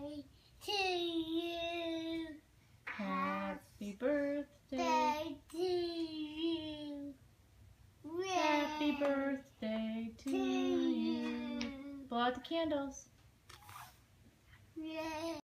to you. Happy birthday to you. Happy birthday to you. Blow out the candles.